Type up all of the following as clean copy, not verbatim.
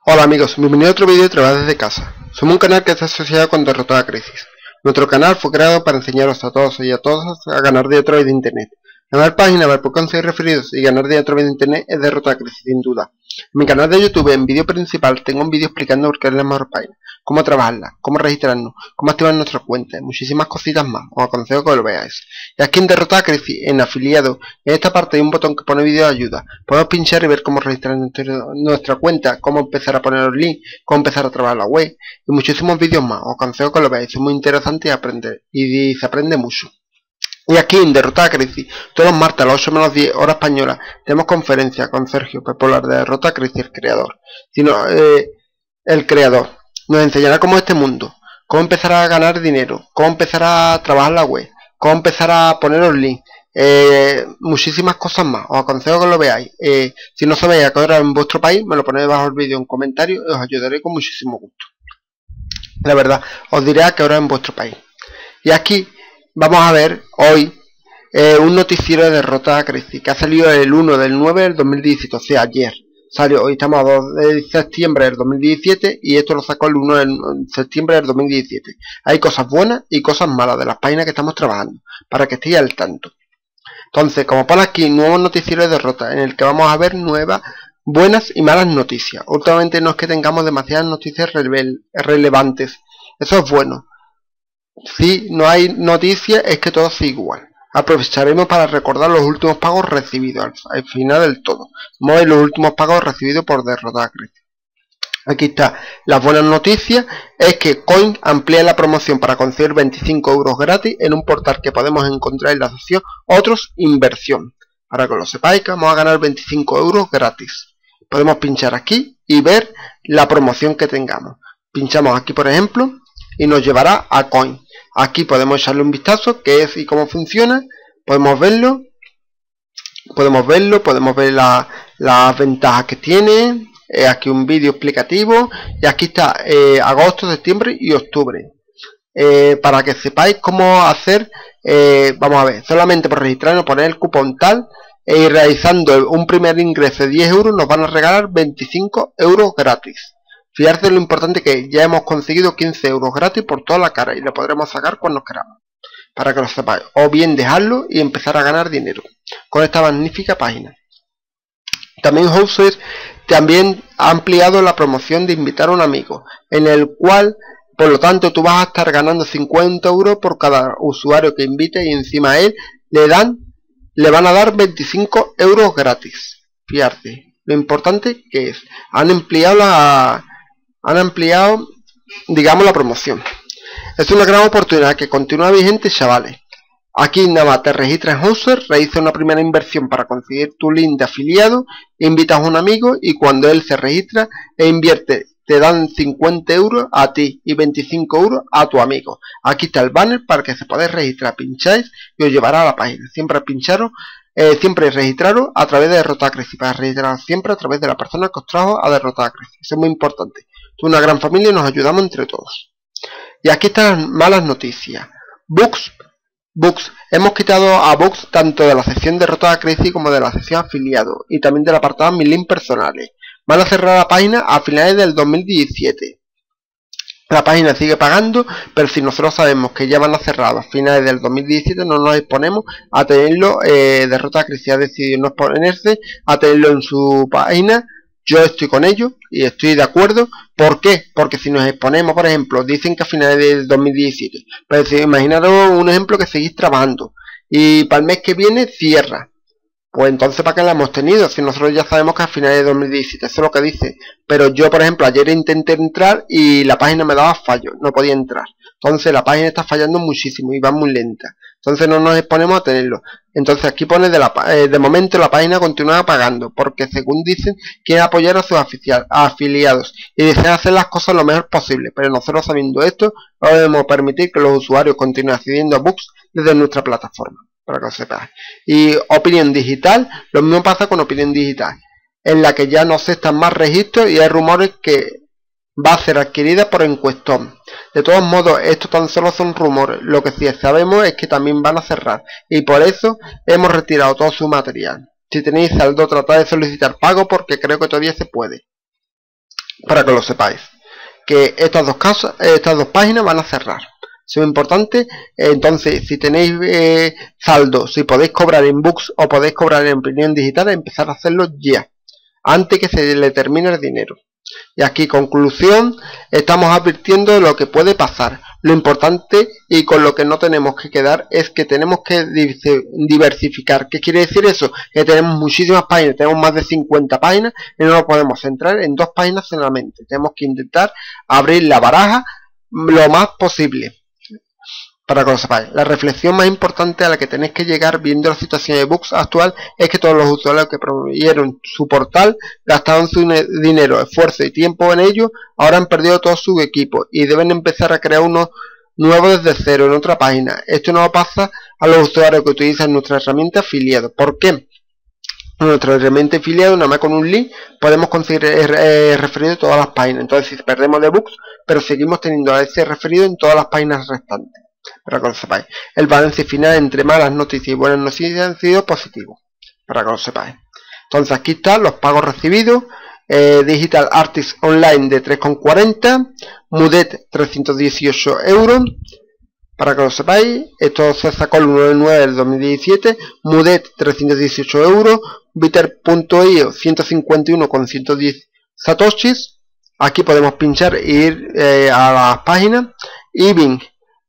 Hola amigos, bienvenidos a otro vídeo de Trabajar desde casa. Somos un canal que está asociado con Derrotada Crisis. Nuestro canal fue creado para enseñaros a todos y a todas a ganar dinero a través de internet. Ganar páginas, ver por qué conseguir referidos y ganar dinero a través de internet es Derrotada Crisis, sin duda. En mi canal de YouTube, en vídeo principal, tengo un vídeo explicando por qué es la mejor página, cómo trabajarla, cómo registrarnos, cómo activar nuestra cuenta y muchísimas cositas más. Os aconsejo que lo veáis. Y aquí en Derrotada Crisis, en afiliado, en esta parte hay un botón que pone vídeo de ayuda. Podemos pinchar y ver cómo registrar nuestra cuenta, cómo empezar a poner los links, cómo empezar a trabajar la web y muchísimos vídeos más. Os aconsejo que lo veáis, es muy interesante y se aprende mucho. Y aquí en Derrotada Crisis, todos los martes a las 8 menos 10 hora española, tenemos conferencia con Sergio Pepolar de Derrotada Crisis, el creador. Nos enseñará cómo es este mundo, cómo empezar a ganar dinero, cómo empezar a trabajar la web, cómo empezar a poner los links, muchísimas cosas más. Os aconsejo que lo veáis. Si no sabéis a qué hora en vuestro país, me lo ponéis bajo el vídeo en comentarios y os ayudaré con muchísimo gusto. La verdad, os diré a qué hora en vuestro país. Y aquí vamos a ver hoy un noticiero de Derrotada Crisis que ha salido el 1 del 9 del 2017, o sea, ayer. Salió, hoy estamos a 2 de septiembre del 2017 y esto lo sacó el 1 de septiembre del 2017. Hay cosas buenas y cosas malas de las páginas que estamos trabajando, para que estéis al tanto. Entonces, como pone aquí, nuevo noticiero de derrota, en el que vamos a ver nuevas, buenas y malas noticias. Últimamente no es que tengamos demasiadas noticias relevantes, eso es bueno. Si no hay noticias es que todo sigue igual. Aprovecharemos para recordar los últimos pagos recibidos al final del todo. Vamos a ver los últimos pagos recibidos por Derrotada Crisis. Aquí está. Las buenas noticias es que Coin amplía la promoción para conseguir 25 euros gratis en un portal que podemos encontrar en la sección Otros Inversión. Para que lo sepáis que vamos a ganar 25 euros gratis. Podemos pinchar aquí y ver la promoción que tengamos. Pinchamos aquí por ejemplo y nos llevará a Coin. Aquí podemos echarle un vistazo, qué es y cómo funciona. Podemos verlo, podemos ver las ventajas que tiene. Aquí un vídeo explicativo. Y aquí está agosto, septiembre y octubre. Para que sepáis cómo hacer, vamos a ver, solamente por registrarnos, poner el cupón tal y realizando un primer ingreso de 10 euros nos van a regalar 25 euros gratis. Fijarse lo importante que ya hemos conseguido 15 euros gratis por toda la cara y lo podremos sacar cuando queramos, para que lo sepáis, o bien dejarlo y empezar a ganar dinero con esta magnífica página. También Houses también ha ampliado la promoción de invitar a un amigo, en el cual, por lo tanto, tú vas a estar ganando 50 euros por cada usuario que invite y encima a él le van a dar 25 euros gratis. Fijarse lo importante que es, han ampliado, digamos, la promoción. Es una gran oportunidad que continúa vigente, chavales. Aquí nada más te registras en Houser, realiza una primera inversión para conseguir tu link de afiliado, invitas a un amigo y cuando él se registra e invierte, te dan 50 euros a ti y 25 euros a tu amigo. Aquí está el banner para que se podáis registrar, pincháis y os llevará a la página. Siempre registraros a través de Derrotada Crisis, para registrar siempre a través de la persona que os trajo a Derrotada Crisis. Eso es muy importante. Es una gran familia y nos ayudamos entre todos. Y aquí están las malas noticias. Bugs. Hemos quitado a Bugs tanto de la sección Derrotada Crisis como de la sección afiliado y también del apartado mis links personales. Van a cerrar la página a finales del 2017. La página sigue pagando, pero si nosotros sabemos que ya van a cerrar a finales del 2017, no nos exponemos a tenerlo. Derrotada Crisis ha decidido no exponerse a tenerlo en su página. Yo estoy con ello y estoy de acuerdo. ¿Por qué? Porque si nos exponemos, por ejemplo, dicen que a finales del 2017, pero si imaginaros un ejemplo que seguís trabajando y para el mes que viene cierra, pues entonces ¿para qué la hemos tenido? Si nosotros ya sabemos que a finales de 2017, eso es lo que dice. Pero yo, por ejemplo, ayer intenté entrar y la página me daba fallo, no podía entrar. Entonces la página está fallando muchísimo y va muy lenta. Entonces no nos exponemos a tenerlo. Entonces aquí pone de momento la página continúa pagando, porque según dicen, quieren apoyar a sus afiliados y desean hacer las cosas lo mejor posible. Pero nosotros, sabiendo esto, no debemos permitir que los usuarios continúen accediendo a bugs desde nuestra plataforma, para que lo sepáis. Y Opinión Digital, lo mismo pasa con Opinión Digital, en la que ya no se están más registros y hay rumores que va a ser adquirida por Encuestón. De todos modos, esto tan solo son rumores. Lo que sí sabemos es que también van a cerrar y por eso hemos retirado todo su material. Si tenéis saldo, tratad de solicitar pago porque creo que todavía se puede. para que lo sepáis, que estas dos páginas van a cerrar. Eso es importante. Entonces, si tenéis saldo, si podéis cobrar en Books o podéis cobrar en opinión digital, empezar a hacerlo ya, antes que se le termine el dinero. Y aquí, conclusión, estamos advirtiendo de lo que puede pasar. Lo importante y con lo que no tenemos que quedar es que tenemos que diversificar. ¿Qué quiere decir eso? Que tenemos muchísimas páginas, tenemos más de 50 páginas y no nos podemos centrar en 2 páginas solamente. Tenemos que intentar abrir la baraja lo más posible. Para que lo sepáis, la reflexión más importante a la que tenéis que llegar viendo la situación de Books actual es que todos los usuarios que promovieron su portal, gastaron su dinero, esfuerzo y tiempo en ello, ahora han perdido todo su equipo y deben empezar a crear uno nuevo desde cero en otra página. Esto no pasa a los usuarios que utilizan nuestra herramienta afiliado. ¿Por qué? Nuestra herramienta afiliado, nada más con un link, podemos conseguir referido en todas las páginas. Entonces, si perdemos de Books, pero seguimos teniendo a ese referido en todas las páginas restantes. Para que lo sepáis, el balance final entre malas noticias y buenas noticias han sido positivo, para que lo sepáis. Entonces aquí están los pagos recibidos. Digital Artist Online de 3,40, Mudet 318 euros, para que lo sepáis. Esto se sacó el 1 de 9 del 2017. Mudet 318 euros, Bitter.io 151,110 satoshis. Aquí podemos pinchar e ir a las páginas. Ibin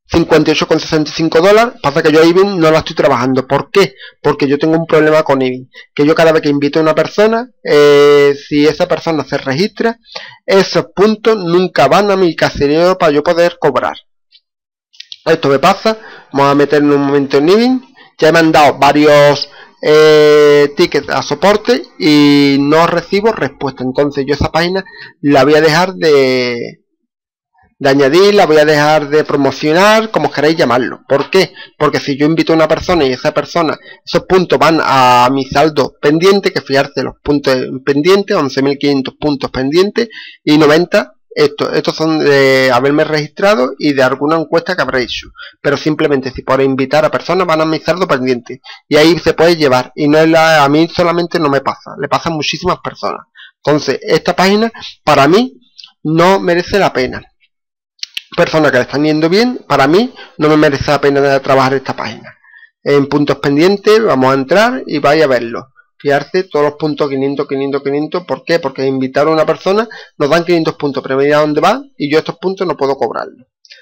58,65 dólares. Pasa que yo a Ibin no la estoy trabajando. ¿Por qué? Porque yo tengo un problema con Ibin, que yo cada vez que invito a una persona, si esa persona se registra, esos puntos nunca van a mi caserío para yo poder cobrar. Esto me pasa. Vamos a meternos un momento en Ibin. Ya me han dado varios tickets a soporte y no recibo respuesta. Entonces yo esa página la voy a dejar de añadir, la voy a dejar de promocionar, como queráis llamarlo. ¿Por qué? Porque si yo invito a una persona y esa persona, esos puntos van a mi saldo pendiente, que fijarse los puntos pendientes, 11.500 puntos pendientes y 90, estos son de haberme registrado y de alguna encuesta que habré hecho. Pero simplemente si por invitar a personas van a mi saldo pendiente y ahí se puede llevar. Y no es a mí solamente no me pasa, le pasa a muchísimas personas. Entonces esta página para mí no merece la pena. Personas que le están yendo bien, para mí no me merece la pena trabajar esta página. En puntos pendientes vamos a entrar y vais a verlo. Fijarse, todos los puntos 500, 500, 500. ¿Por qué? Porque invitar a una persona nos dan 500 puntos, pero mira dónde va y yo estos puntos no puedo cobrarlos.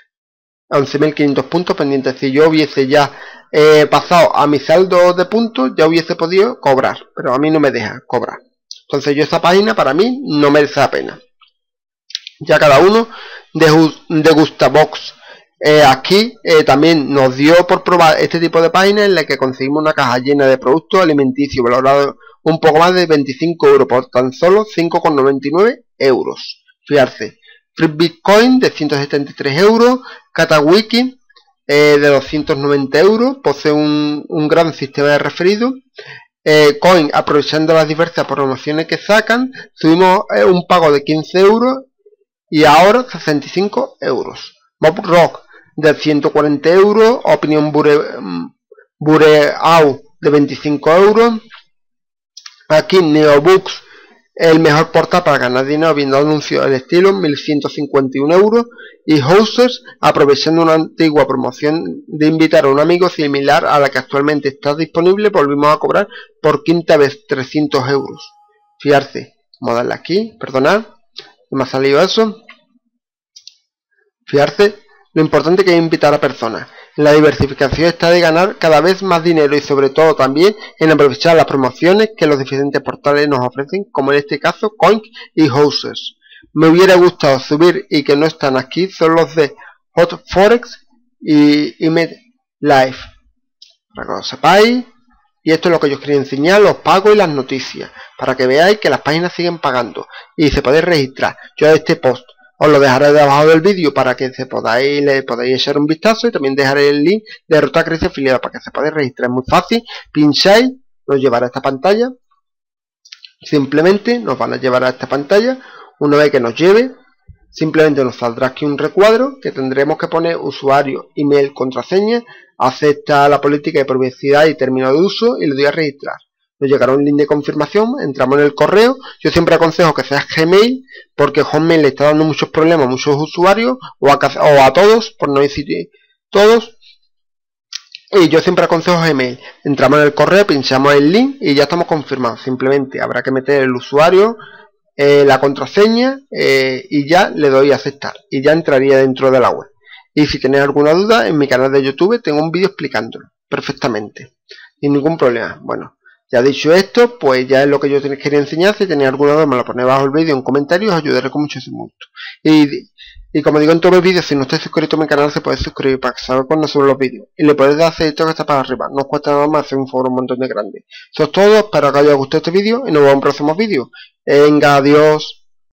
11.500 puntos pendientes. Si yo hubiese ya pasado a mi saldo de puntos, ya hubiese podido cobrar, pero a mí no me deja cobrar. Entonces yo esa página para mí no merece la pena. Ya cada uno de Gustabox. Aquí también nos dio por probar este tipo de páginas en la que conseguimos una caja llena de productos alimenticios valorado un poco más de 25 euros por tan solo 5,99 euros. Fijarse, Free Bitcoin de 173 euros, Katawiki de 290 euros, posee un gran sistema de referido. Coin, aprovechando las diversas promociones que sacan, tuvimos un pago de 15 euros y ahora 65 euros. Mob Rock de 140 euros, Opinion Bureau de 25 euros. Aquí Neobooks, el mejor portal para ganar dinero viendo anuncios del estilo, 1151 euros. Y Housers, aprovechando una antigua promoción de invitar a un amigo similar a la que actualmente está disponible, volvimos a cobrar por quinta vez 300 euros. Fijarse, vamos a darle aquí, perdonad, me ha salido eso. Fijarse, lo importante que es invitar a personas. La diversificación está de ganar cada vez más dinero y sobre todo también en aprovechar las promociones que los diferentes portales nos ofrecen, como en este caso Coin y Housers. Me hubiera gustado subir y que no están aquí, son los de Hot Forex y MedLife, para que lo sepáis. Y esto es lo que yo os quería enseñar, los pagos y las noticias, para que veáis que las páginas siguen pagando y se podéis registrar. Yo este post os lo dejaré debajo del vídeo para que le podáis echar un vistazo, y también dejaré el link de Ruta Crece Afiliada para que se podáis registrar. Es muy fácil, pincháis, nos llevará a esta pantalla, simplemente nos van a llevar a esta pantalla. Una vez que nos lleve, simplemente nos saldrá aquí un recuadro que tendremos que poner usuario, email, contraseña, acepta la política de privacidad y término de uso y le doy a registrar. nos llegará un link de confirmación, entramos en el correo. Yo siempre aconsejo que sea Gmail, porque Hotmail le está dando muchos problemas a muchos usuarios, o a todos, por no decir todos. Y yo siempre aconsejo Gmail. Entramos en el correo, pinchamos el link y ya estamos confirmados. Simplemente habrá que meter el usuario, la contraseña, y ya le doy a aceptar. Y ya entraría dentro de la web. Y si tenéis alguna duda, en mi canal de YouTube tengo un vídeo explicándolo perfectamente. Sin ningún problema. Bueno, ya dicho esto, pues ya es lo que yo quería enseñar. Si tenéis alguna duda, me lo ponéis bajo el vídeo en comentarios, os ayudaré con muchísimo gusto. Y como digo en todos los vídeos, si no estáis suscrito a mi canal, se puede suscribir para que salga cuando subo los vídeos. Y le podéis dar a esto que está para arriba. No os cuesta nada más, hacer un favor un montón de grande. Eso es todo, espero que os haya gustado este vídeo y nos vemos en próximos vídeos. Venga, adiós.